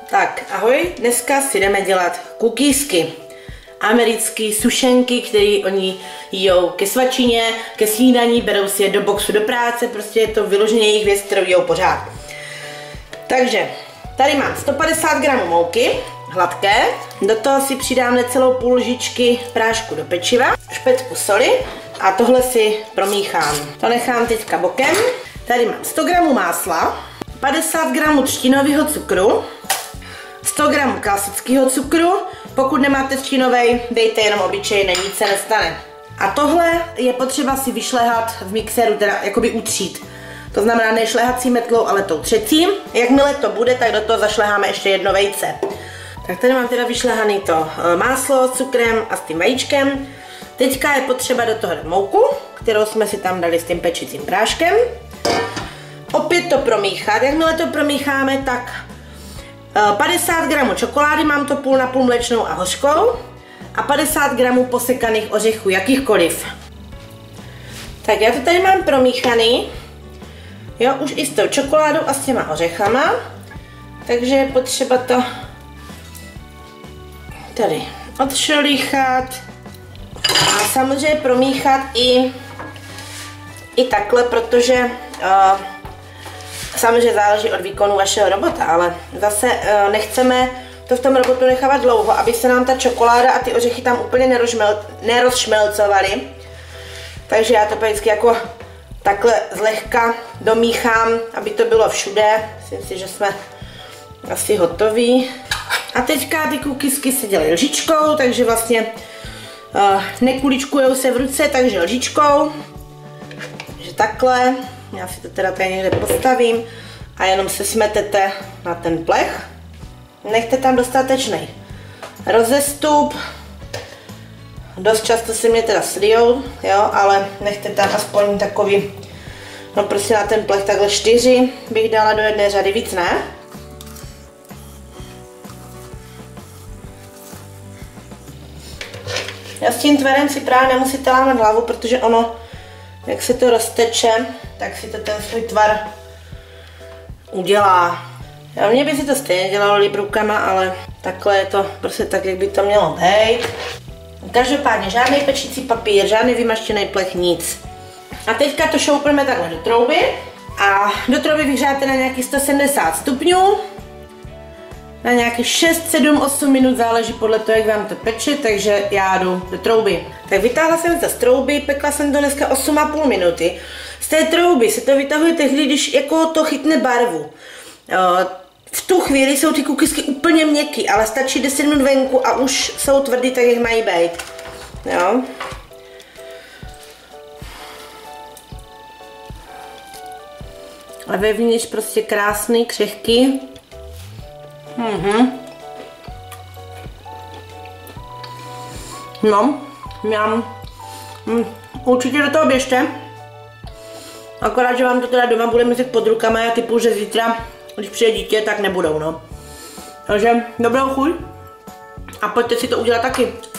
Tak, ahoj, dneska si jdeme dělat kukísky. Americký sušenky, který oni jíjou ke svačině, ke snídaní, berou si je do boxu do práce, prostě je to vyloženě jejich věc, kterou jíjou pořád. Takže, tady mám 150 gramů mouky, hladké, do toho si přidám necelou půl lžičky prášku do pečiva, špetku soli a tohle si promíchám. To nechám teďka bokem. Tady mám 100 gramů másla, 50 gramů třtinového cukru, 100 gramů klasického cukru, pokud nemáte třtinovej, dejte jenom obyčejný, nic se nestane. A tohle je potřeba si vyšlehat v mixéru, teda jakoby utřít. To znamená ne šlehací metlou, ale tou třecím. Jakmile to bude, tak do toho zašleháme ještě jedno vejce. Tak tady mám teda vyšlehaný to máslo s cukrem a s tím vajíčkem. Teďka je potřeba do toho dát mouku, kterou jsme si tam dali s tím pečicím práškem. Opět to promíchat, jakmile to promícháme, tak 50 gramů čokolády, mám to půl na půl mléčnou a hořkou, a 50 gramů posekaných ořechů, jakýchkoliv. Tak já to tady mám promíchaný, jo, už i s tou čokoládou a s těma ořechama, takže je potřeba to tady odšolíchat a samozřejmě promíchat i takhle, protože samozřejmě záleží od výkonu vašeho robota, ale zase nechceme to v tom robotu nechávat dlouho, aby se nám ta čokoláda a ty ořechy tam úplně nerozšmelcovaly. Takže já to vždycky jako takhle zlehka domíchám, aby to bylo všude. Myslím si, že jsme asi hotoví. A teďka ty kukisky se dělají lžičkou, takže vlastně nekuličkujou se v ruce, takže lžičkou. Takže takhle. Já si to teda tady někde postavím a jenom se smetete na ten plech. Nechte tam dostatečný rozestup. Dost často se mě teda slijou, jo, ale nechte tam aspoň takový, no prostě na ten plech takhle 4 bych dala do jedné řady, víc ne. Já s tím tvarem si právě nemusíte lámat hlavu, protože ono, jak se to rozteče, tak si to ten svůj tvar udělá. Já mně by si to stejně dělalo líp rukama, ale takhle je to prostě tak, jak by to mělo být. Každopádně žádný pečící papír, žádný vymaštěný plech, nic. A teďka to šoupneme takhle do trouby a do trouby vyhřáte na nějakých 170 stupňů. Na nějakých 6, 7, 8 minut, záleží podle toho, jak vám to peče, takže já jdu do trouby. Tak vytáhla jsem to z trouby, pekla jsem to dneska 8,5 minuty. Z té trouby se to vytahuje tehdy, když jako to chytne barvu. V tu chvíli jsou ty kukisky úplně měkký, ale stačí 10 minut venku a už jsou tvrdý tak, jak mají být. Jo. A vevnitř prostě krásný, křehký. No, určitě do toho běžte. Akorát, že vám to teda doma bude mít pod rukama, já typu, že zítra, když přijde dítě, tak nebudou, no. Takže dobrou chuť a pojďte si to udělat taky.